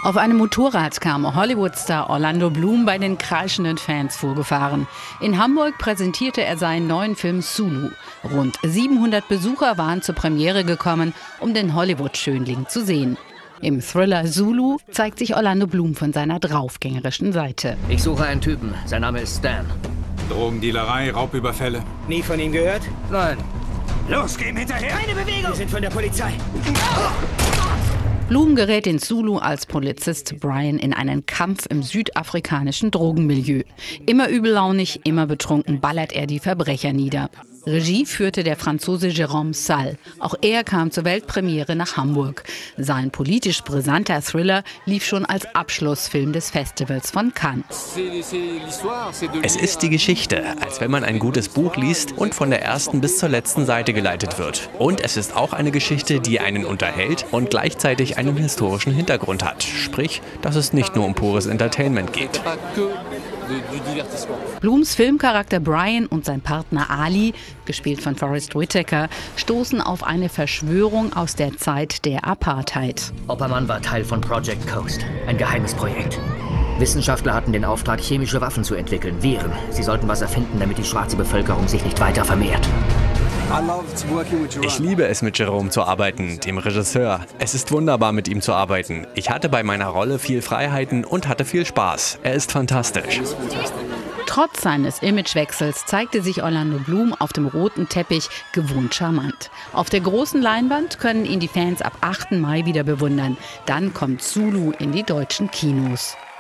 Auf einem Motorrad kam Hollywood-Star Orlando Bloom bei den kreischenden Fans vorgefahren. In Hamburg präsentierte er seinen neuen Film Zulu. Rund 700 Besucher waren zur Premiere gekommen, um den Hollywood-Schönling zu sehen. Im Thriller Zulu zeigt sich Orlando Bloom von seiner draufgängerischen Seite. Ich suche einen Typen. Sein Name ist Stan. Drogendealerei, Raubüberfälle. Nie von ihm gehört? Nein. Los, geh ihm hinterher! Keine Bewegung! Wir sind von der Polizei. Bloom gerät in Zulu als Polizist Brian in einen Kampf im südafrikanischen Drogenmilieu. Immer übellaunig, immer betrunken ballert er die Verbrecher nieder. Regie führte der Franzose Jérôme Salle. Auch er kam zur Weltpremiere nach Hamburg. Sein politisch brisanter Thriller lief schon als Abschlussfilm des Festivals von Cannes. Es ist die Geschichte, als wenn man ein gutes Buch liest und von der ersten bis zur letzten Seite geleitet wird. Und es ist auch eine Geschichte, die einen unterhält und gleichzeitig einen historischen Hintergrund hat. Sprich, dass es nicht nur um pures Entertainment geht. Blooms Filmcharakter Brian und sein Partner Ali, gespielt von Forest Whitaker, stoßen auf eine Verschwörung aus der Zeit der Apartheid. Oppermann war Teil von Project Coast, ein geheimes Projekt. Wissenschaftler hatten den Auftrag, chemische Waffen zu entwickeln, Viren. Sie sollten was erfinden, damit die schwarze Bevölkerung sich nicht weiter vermehrt. Ich liebe es, mit Jérôme zu arbeiten, dem Regisseur. Es ist wunderbar, mit ihm zu arbeiten. Ich hatte bei meiner Rolle viel Freiheiten und hatte viel Spaß. Er ist fantastisch. Trotz seines Imagewechsels zeigte sich Orlando Bloom auf dem roten Teppich gewohnt charmant. Auf der großen Leinwand können ihn die Fans ab 8. Mai wieder bewundern. Dann kommt Zulu in die deutschen Kinos.